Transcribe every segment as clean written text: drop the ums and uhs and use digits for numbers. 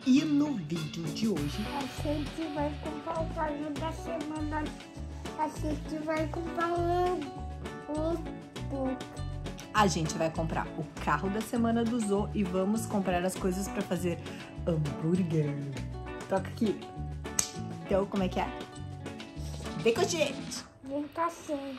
E no vídeo de hoje a gente vai comprar o carro da semana. A gente vai comprar um a gente vai comprar o carro da semana do Zo e vamos comprar as coisas para fazer hambúrguer. Toca aqui. Então, como é que é? Vem com a gente! Vem cá sim.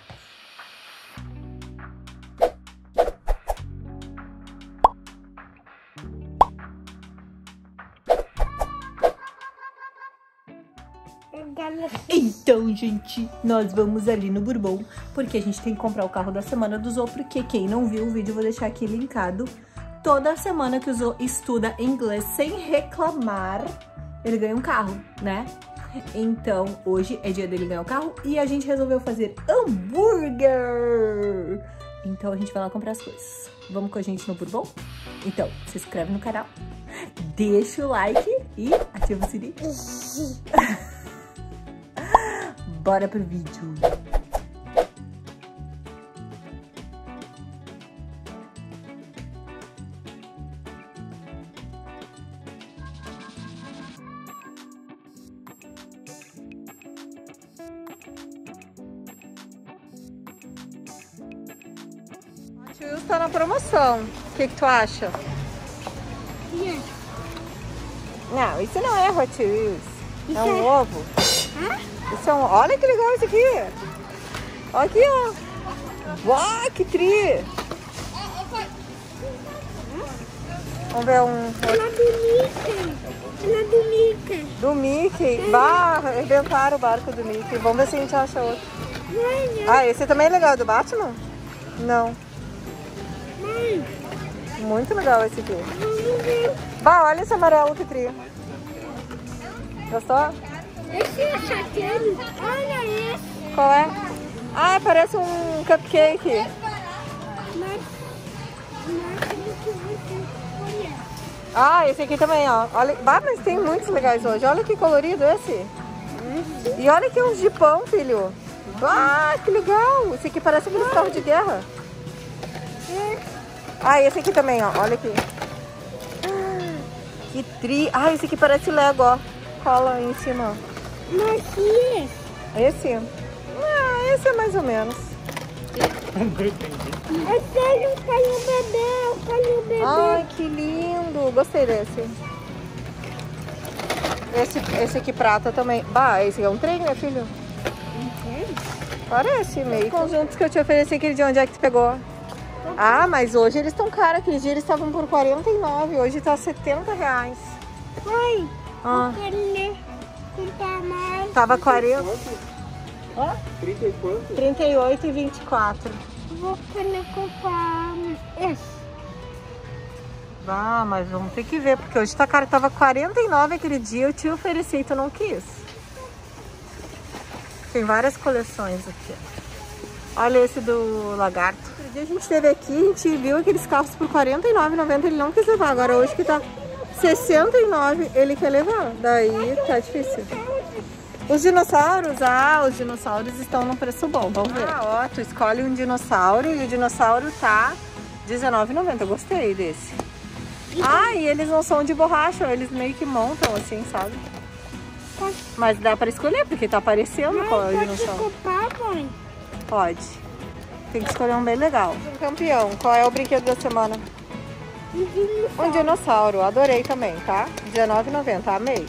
Então, gente, nós vamos ali no Bourbon, porque a gente tem que comprar o carro da semana do Zo, porque quem não viu o vídeo, eu vou deixar aqui linkado. Toda semana que o Zo estuda inglês sem reclamar, ele ganha um carro, né? Então, hoje é dia dele ganhar o carro e a gente resolveu fazer hambúrguer. Então, a gente vai lá comprar as coisas. Vamos com a gente no Bourbon? Então, se inscreve no canal, deixa o like e ativa o sininho. Bora pro vídeo. Hot Wheels tá na promoção. O que tu acha? Não, isso não é Hot Wheels. Isso é um ovo. Isso é um... Olha que legal isso aqui. Olha aqui, ó. Uau, que tri. Vamos ver um... Ela é do Mickey. Do Mickey. Bah, arrebentaram o barco do Mickey. Vamos ver se a gente acha outro. Mãe, Ah, esse também é legal, do Batman? Não. mãe, Muito legal esse aqui. vamos ver. Bah, olha esse amarelo que tri. Gostou? Esse é chateado. Olha esse. Qual é? Ah, parece um cupcake. Mas olha. Ah, esse aqui também, ó. Olha, bah, mas tem muitos legais hoje. Olha que colorido esse. E olha aqui uns de pão, filho. Ah, que legal. Esse aqui parece aquele carro de guerra. Ah, esse aqui também, ó. Olha aqui. Que tri. Ah, esse aqui parece Lego, ó. Cola em cima, ó. Mas esse. Esse? Ah, esse é mais ou menos. Esse é um calho bebê, Ai, que lindo. Gostei desse. Esse aqui prata também. Bah, esse é um trem, né, filho? Parece meio. Conjuntos que eu te ofereci aquele dia, onde é que tu pegou? Ah, mas hoje eles estão caros. Aquele dia eles estavam por 49, hoje tá 70 reais. Mãe, Ah. eu quero comprar mais. Tava 40. Ah? 30 e quanto? 38 e 24. Vou querer comprar esse. Ah, mas vamos ter que ver, porque hoje tá caro. Tava 49 aquele dia, eu te ofereci e tu não quis. Tem várias coleções aqui. Olha esse do lagarto. Outro dia a gente esteve aqui, a gente viu aqueles carros por R$ 49,90, ele não quis levar. Agora hoje que tá 69, ele quer levar. Daí tá difícil. Os dinossauros, os dinossauros estão num preço bom, vamos ver. Ah, ó, tu escolhe um dinossauro e o dinossauro tá R$19,90. Eu gostei desse. Ah, e eles não são de borracha, eles meio que montam assim, sabe? Mas dá pra escolher, porque tá aparecendo qual é o Pode dinossauro. comprar, mãe? Pode. Tem que escolher um bem legal. Um campeão, qual é o brinquedo da semana? Um dinossauro, adorei também, tá? R$19,90, amei.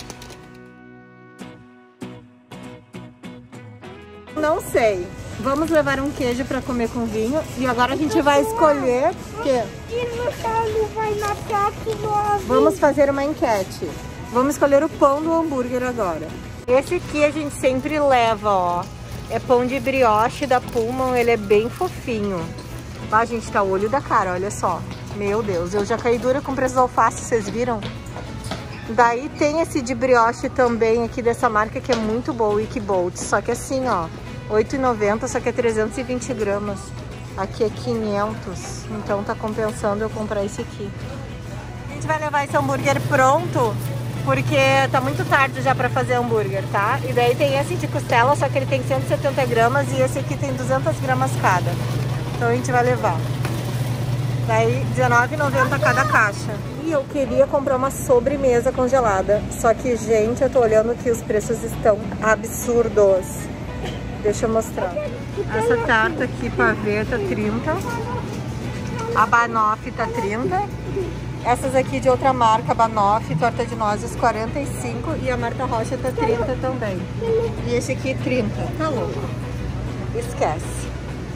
Não sei. Vamos levar um queijo pra comer com vinho. E agora a gente vai escolher o quê? Dinossauro vai matar aqui no avião. Vamos fazer uma enquete. Vamos escolher o pão do hambúrguer agora. Esse aqui a gente sempre leva, ó. É pão de brioche da Pullman, ele é bem fofinho. Ah, gente, tá o olho da cara, olha só. Meu Deus, eu já caí dura com preço de alface, vocês viram? Daí tem esse de brioche também aqui dessa marca que é muito boa, o Wikibolt. Só que assim, ó, R$8,90, só que é 320 gramas. Aqui é 500, então tá compensando eu comprar esse aqui. A gente vai levar esse hambúrguer pronto, porque tá muito tarde já pra fazer hambúrguer, tá? E daí tem esse de costela, só que ele tem 170 gramas e esse aqui tem 200 gramas cada. Então a gente vai levar. Daí R$19,90 cada caixa. E eu queria comprar uma sobremesa congelada. Só que, gente, eu tô olhando que os preços estão absurdos. Deixa eu mostrar. Essa tarta aqui, pavê, tá 30. A banoffee tá 30. Essas aqui de outra marca, banoffee, torta de nozes, 45. E a Marta Rocha tá 30 também. E esse aqui, 30. Tá louco. Esquece.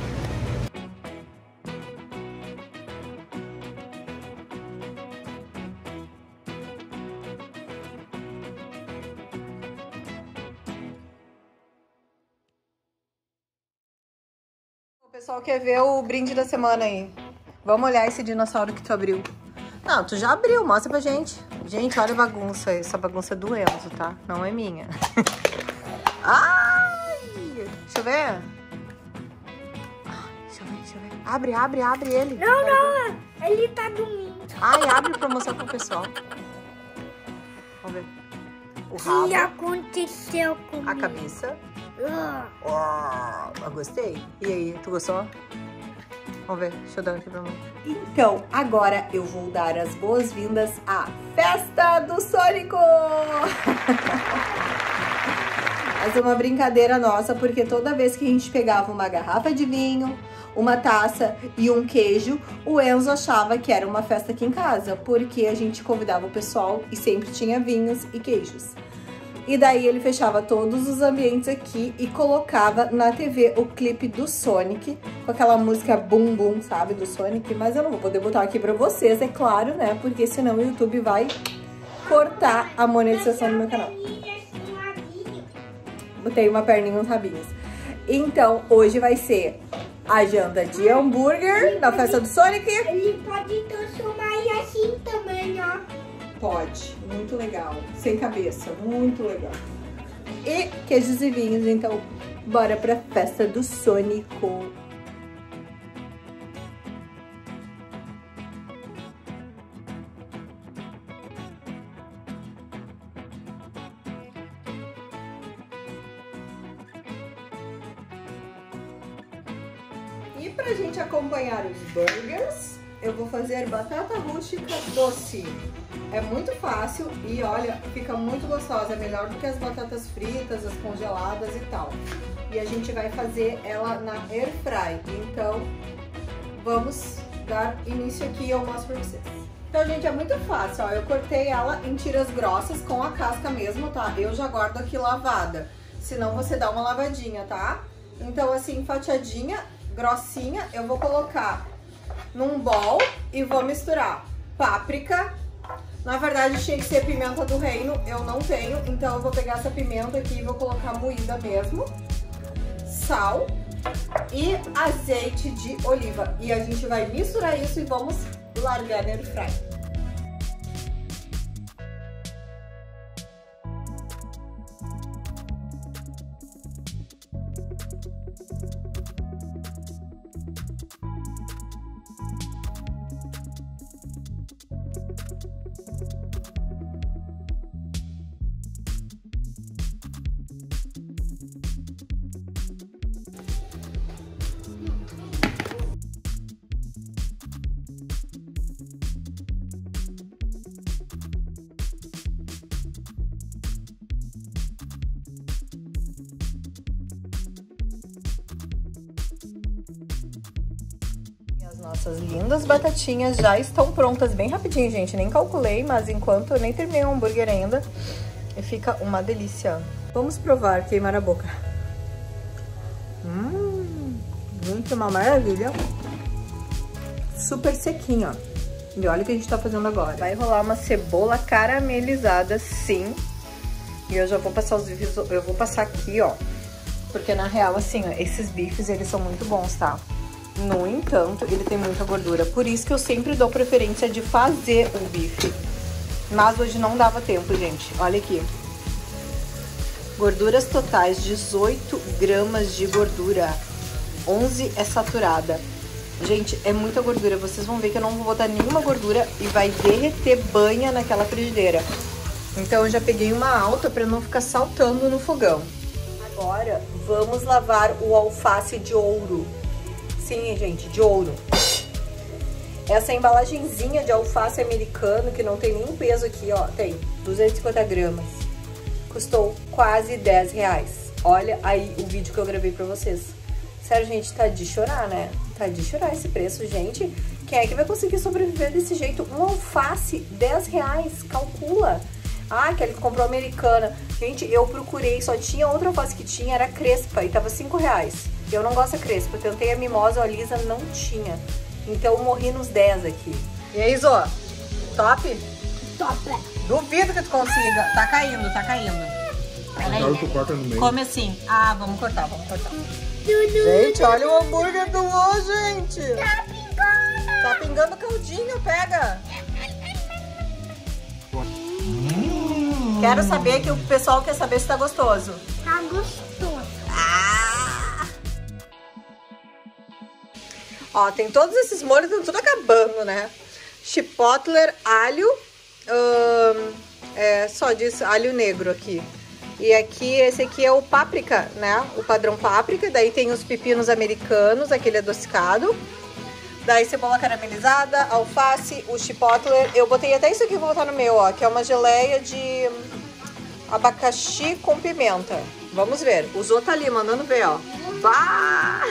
O pessoal quer ver o brinde da semana aí. Vamos olhar esse dinossauro que tu abriu. Não, tu já abriu, mostra pra gente. Gente, olha a bagunça. Essa bagunça é do Enzo, tá? Não é minha. Ai! Deixa eu ver. Deixa eu ver. Abre ele. Não, ele tá dormindo. Ai, abre pra mostrar pro pessoal. Vamos ver. O rabo. O que aconteceu comigo? A cabeça. Eu gostei. E aí, tu gostou? Vamos ver, deixa eu dar aqui pra mim. Então, agora eu vou dar as boas-vindas à Festa do Sônico! Essa é uma brincadeira nossa, porque toda vez que a gente pegava uma garrafa de vinho, uma taça e um queijo, o Enzo achava que era uma festa aqui em casa, porque a gente convidava o pessoal e sempre tinha vinhos e queijos. E daí ele fechava todos os ambientes aqui e colocava na TV o clipe do Sonic, com aquela música Bum Bum, sabe, do Sonic. Mas eu não vou poder botar aqui pra vocês, é claro, né, porque senão o YouTube vai cortar a monetização do meu canal. Botei uma perninha e uns rabinhos. Então, hoje vai ser a janta de hambúrguer na festa do Sonic. Ele pode transformar assim também, ó. Pode, muito legal. Sem cabeça, muito legal. E queijos e vinhos, então bora pra festa do Sônico. E pra gente acompanhar os burgers, eu vou fazer batata rústica doce. É muito fácil e olha, fica muito gostosa, é melhor do que as batatas fritas, as congeladas e tal. E a gente vai fazer ela na air fry, então vamos dar início aqui e eu mostro pra vocês. Então, gente, é muito fácil, ó, eu cortei ela em tiras grossas com a casca mesmo, tá? Eu já guardo aqui lavada, senão você dá uma lavadinha, tá? Então, assim, fatiadinha, grossinha, eu vou colocar num bowl e vou misturar páprica. Na verdade, tinha que ser pimenta do reino, eu não tenho, então eu vou pegar essa pimenta aqui e vou colocar moída mesmo, sal e azeite de oliva. E a gente vai misturar isso e vamos largar na air fry. Nossas lindas batatinhas já estão prontas bem rapidinho, gente. Nem calculei, mas enquanto eu nem terminei o hambúrguer ainda, e fica uma delícia. Vamos provar, queimar a boca. Gente, uma maravilha. Super sequinho, ó. E olha o que a gente tá fazendo agora. Vai rolar uma cebola caramelizada, sim. E eu já vou passar os bifes, eu vou passar aqui, ó. Porque na real, assim, ó, esses bifes, eles são muito bons, tá? No entanto, ele tem muita gordura. Por isso que eu sempre dou preferência de fazer o bife. Mas hoje não dava tempo, gente. Olha aqui. Gorduras totais, 18 gramas de gordura. 11 é saturada. Gente, é muita gordura. Vocês vão ver que eu não vou botar nenhuma gordura e vai derreter banha naquela frigideira. Então eu já peguei uma alta para não ficar saltando no fogão. Agora vamos lavar o alface de ouro. Sim, gente, de ouro. Essa embalagenzinha de alface americano, que não tem nenhum peso aqui, ó, tem 250 gramas. Custou quase 10 reais. Olha aí o vídeo que eu gravei pra vocês. Sério, gente, tá de chorar, né? Tá de chorar esse preço, gente. Quem é que vai conseguir sobreviver desse jeito? Um alface, 10 reais, calcula. Ah, aquele que comprou americana. Gente, eu procurei, só tinha outra alface que tinha, era crespa, e tava 5 reais. Eu não gosto da crespa, eu tentei a mimosa ou a lisa, não tinha. Então eu morri nos 10 aqui. E aí, Zô? Top? Top. Duvido que tu consiga. Tá caindo, tá caindo. Agora tu corta no meio. Come assim. Ah, vamos cortar, vamos cortar. Gente, olha o hambúrguer do Lô, gente. Tá pingando. Tá pingando caldinho, pega. Quero saber que o pessoal quer saber se tá gostoso. Tá gostoso. Ah! Ó, tem todos esses molhos, estão tudo acabando, né? Chipotle, alho, só diz alho negro aqui. E aqui, esse aqui é o páprica, né? O padrão páprica. Daí tem os pepinos americanos, aquele adocicado. Daí cebola caramelizada, alface, o chipotle. Eu botei até isso aqui, vou botar no meu, ó. Que é uma geleia de abacaxi com pimenta. Vamos ver. O Zô tá ali, mandando ver, ó. Bah!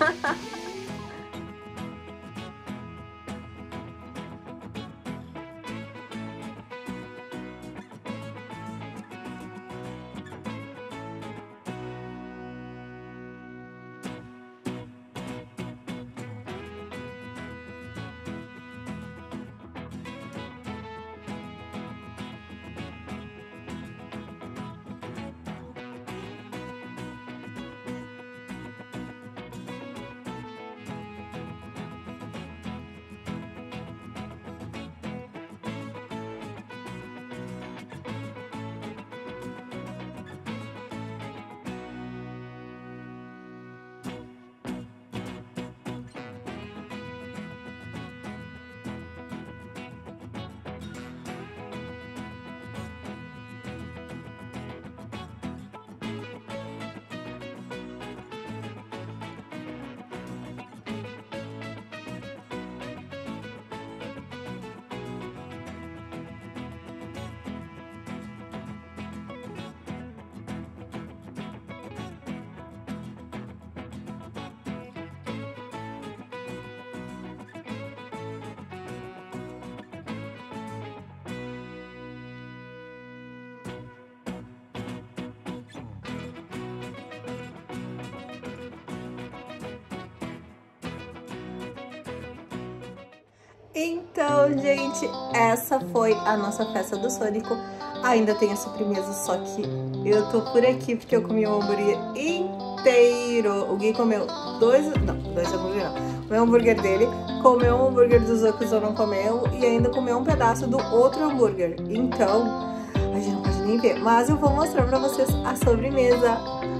Então, gente, essa foi a nossa festa do Sônico. Ainda tem a sobremesa, só que eu tô por aqui porque eu comi um hambúrguer inteiro. O Gui comeu dois hambúrguer não. Comeu o hambúrguer dele, comeu o hambúrguer dos outros eu não comeu e ainda comeu um pedaço do outro hambúrguer. Então, a gente não pode nem ver. Mas eu vou mostrar pra vocês a sobremesa.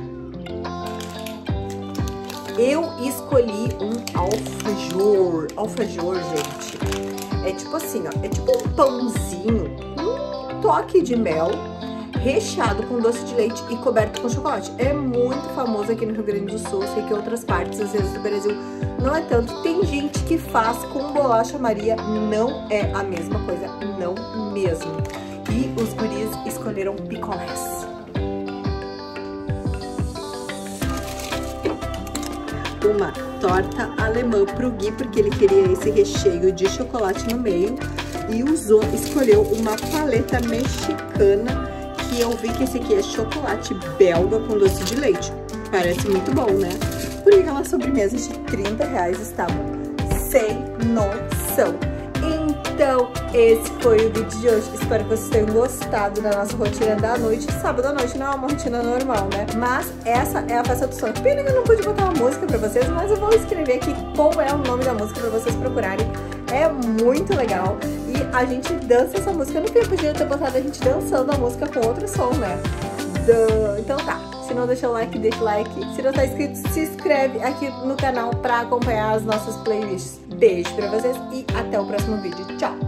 Eu escolhi um alfajor. Alfajor, gente, é tipo assim, ó. É tipo um pãozinho, um toque de mel, recheado com doce de leite e coberto com chocolate. É muito famoso aqui no Rio Grande do Sul. Sei que em outras partes, às vezes, do Brasil não é tanto. Tem gente que faz com bolacha Maria. Não é a mesma coisa, não mesmo. E os guris escolheram picolés. Uma torta alemã pro Gui, porque ele queria esse recheio de chocolate no meio. E o Zô escolheu uma paleta mexicana, que eu vi que esse aqui é chocolate belga com doce de leite. Parece muito bom, né? Porque aquela sobremesa de 30 reais estava sem noção. Então, esse foi o vídeo de hoje. Espero que vocês tenham gostado da nossa rotina da noite. Sábado à noite não é uma rotina normal, né? Mas essa é a festa do Sônico. Pena que eu não pude botar uma música pra vocês, mas eu vou escrever aqui qual é o nome da música pra vocês procurarem. É muito legal. E a gente dança essa música. Eu não podia ter botado a gente dançando a música com outro som, né? Então tá. Se não deixou o like, deixa o like. Se não tá inscrito, se inscreve aqui no canal pra acompanhar as nossas playlists. Beijo pra vocês e até o próximo vídeo. Tchau!